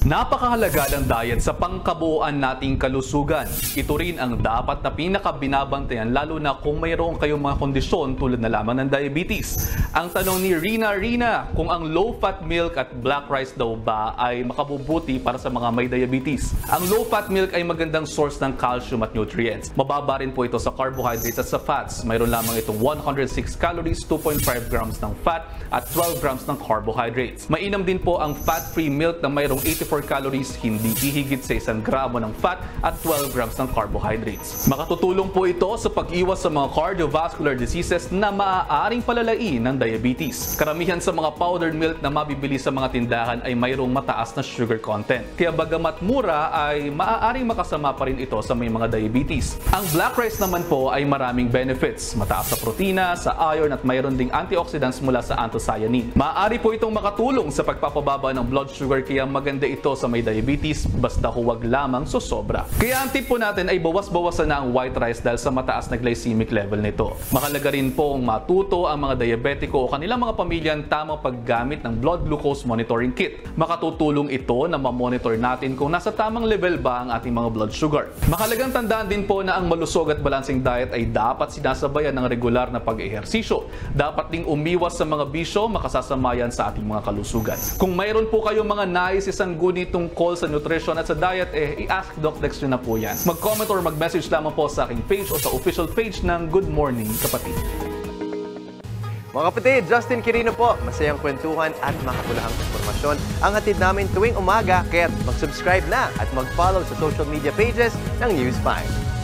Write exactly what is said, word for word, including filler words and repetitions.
Napakahalaga ng diet sa pangkabuuan nating kalusugan. Ito rin ang dapat na pinakabinabantayan lalo na kung mayroon kayong mga kondisyon tulad na lamang ng diabetes. Ang tanong ni Rina Rina, kung ang low-fat milk at black rice daw ba ay makabubuti para sa mga may diabetes? Ang low-fat milk ay magandang source ng calcium at nutrients. Mababa rin po ito sa carbohydrates at sa fats. Mayroon lamang itong one hundred six calories, two point five grams ng fat at twelve grams ng carbohydrates. Mainam din po ang fat-free milk na mayroong eighty-four calories, hindi hihigit sa isang gramo ng fat at twelve grams ng carbohydrates. Makatutulong po ito sa pag-iwas sa mga cardiovascular diseases na maaaring palalain ng diabetes. Karamihan sa mga powdered milk na mabibili sa mga tindahan ay mayroong mataas na sugar content. Kaya bagamat mura ay maaaring makasama pa rin ito sa may mga diabetes. Ang black rice naman po ay maraming benefits. Mataas sa protina, sa iron at mayroon ding antioxidants mula sa anthocyanin. Maaari po itong makatulong sa pagpapababa ng blood sugar kaya maganda ito sa may diabetes basta huwag lamang sosobra. Kaya ang tip po natin ay bawas-bawasan na ang white rice dahil sa mataas na glycemic level nito. Mahalaga rin pong matuto ang mga diabetiko o kanilang mga pamilya ang tamang paggamit ng blood glucose monitoring kit. Makatutulong ito na ma-monitor natin kung nasa tamang level ba ang ating mga blood sugar. Mahalagang tandaan din po na ang malusog at balancing diet ay dapat sinasabayan ng regular na pag-ehersisyo. Dapat ding umiwas sa mga bisyo makasasamayan sa ating mga kalusugan. Kung mayroon po kayong mga nais isang guni tungkol sa nutrition at sa diet, eh, i-ask Doc Dex nyo na po yan. Mag-comment or mag-message lamang po sa aking page o sa official page ng Good Morning Kapatid. Mga kapatid, Justin Quirino po. Masayang kwentuhan at makapulahang informasyon ang hatid namin tuwing umaga. Kaya mag-subscribe na at mag-follow sa social media pages ng News five.